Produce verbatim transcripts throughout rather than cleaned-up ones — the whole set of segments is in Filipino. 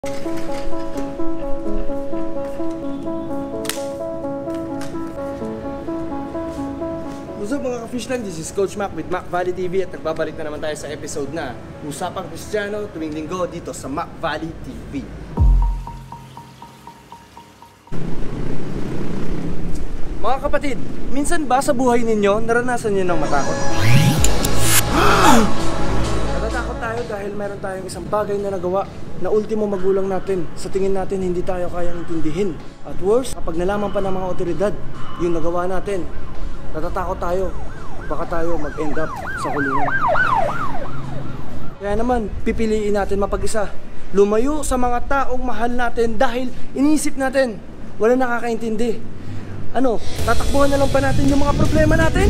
What's up mga ka-fishland? This is Coach Mac with Mac Valley T V at nagbabalik na naman tayo sa episode na Usapang Kristiyano tuwing linggo dito sa Mac Valley T V. Mga kapatid, minsan ba sa buhay ninyo naranasan niyo ng matakot? Natatakot tayo dahil meron tayong isang bagay na nagawa na ultimo magulang natin. Sa tingin natin hindi tayo kayang intindihin. At worse, kapag nalaman pa ng mga otoridad yung nagawa natin, natatakot tayo. Baka tayo mag-end up sa kulungan. Kaya naman, pipiliin natin mapag-isa. Lumayo sa mga taong mahal natin dahil iniisip natin wala nakakaintindi. Ano, tatakbuhan na lang pa natin yung mga problema natin?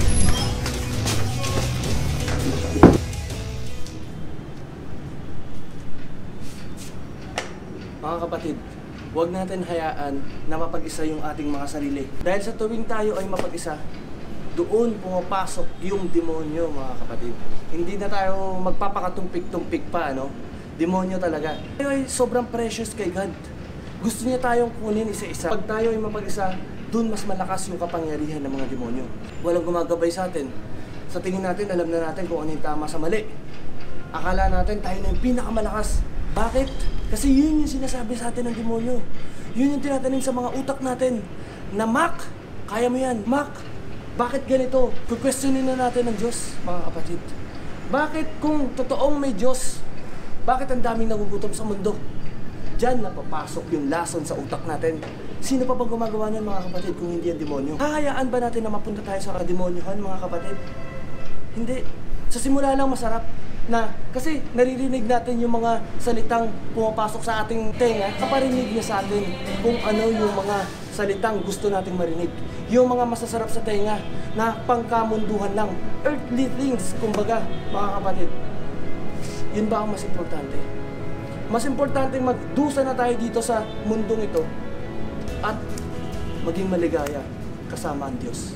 Mga kapatid, huwag natin hayaan na mapag-isa yung ating mga sarili. Dahil sa tuwing tayo ay mapag-isa, doon pumapasok yung demonyo, mga kapatid. Hindi na tayo magpapakatumpik-tumpik pa, ano? Demonyo talaga. Tayo ay sobrang precious kay God. Gusto niya tayong kunin isa-isa. Pag tayo ay mapag-isa, doon mas malakas yung kapangyarihan ng mga demonyo. Walang gumagabay sa atin. Sa tingin natin, alam na natin kung ano yung tama sa mali. Akala natin tayo na yung pinakamalakas. Bakit? Kasi yun yung sinasabi sa atin ng demonyo. Yun yung tinatanim sa mga utak natin. Na Mac, kaya mo yan. Mac, bakit ganito? Kukwestiyonin na natin ng Diyos, mga kapatid. Bakit kung totoong may Diyos, bakit ang daming nagugutom sa mundo? Diyan napapasok yung lason sa utak natin. Sino pa bang gumagawa nun, mga kapatid, kung hindi ang demonyo? Hahayaan ba natin na mapunta tayo sa kademonyohan, mga kapatid? Hindi. Sa simula lang masarap na kasi naririnig natin yung mga salitang pumapasok sa ating tenga, kaparinig niya sa atin kung ano yung mga salitang gusto nating marinig. Yung mga masasarap sa tenga na pangkamunduhan lang, earthly things, kumbaga, mga kapatid. Yun ba ang mas importante? Mas importante magdusa na tayo dito sa mundong ito at maging maligaya kasama ang Diyos.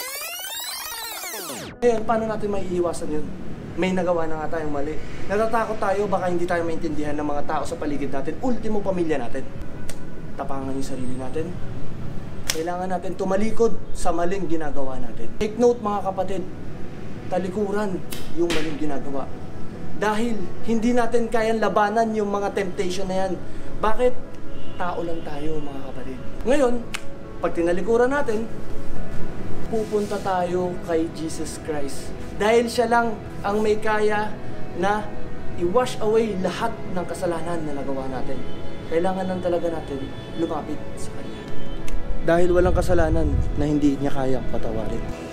Ngayon, paano natin maiiwasan yun? May nagawa na nga tayong mali. Natatakot tayo, baka hindi tayo maintindihan ng mga tao sa paligid natin. Ultimo, pamilya natin. Tapangan yung sarili natin. Kailangan natin tumalikod sa maling ginagawa natin. Take note, mga kapatid, talikuran yung maling ginagawa. Dahil hindi natin kayang labanan yung mga temptation na yan. Bakit? Tao lang tayo, mga kapatid. Ngayon, pag tinalikuran natin, pupunta tayo kay Jesus Christ. Dahil siya lang ang may kaya na i-wash away lahat ng kasalanan na nagawa natin. Kailangan lang talaga natin lumapit sa Kanya. Dahil walang kasalanan na hindi niya kayang patawarin.